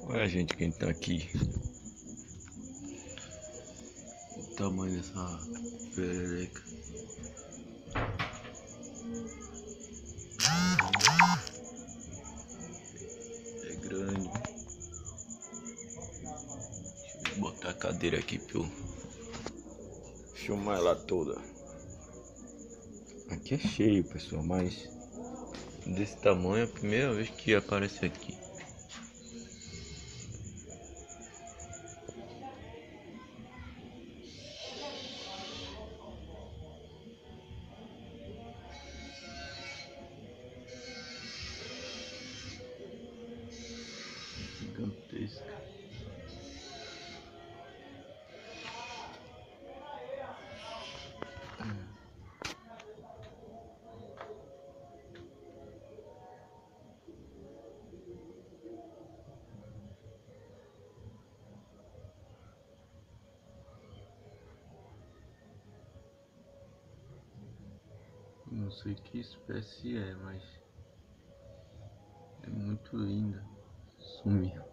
Olha, gente, quem tá aqui. O tamanho dessa perereca. É grande. Deixa eu botar a cadeira aqui pra eu filmar ela toda. Aqui é cheio, pessoal, mas desse tamanho é a primeira vez que aparece aqui. Gigantesca. Não sei que espécie é, mas é muito linda. Sumiu.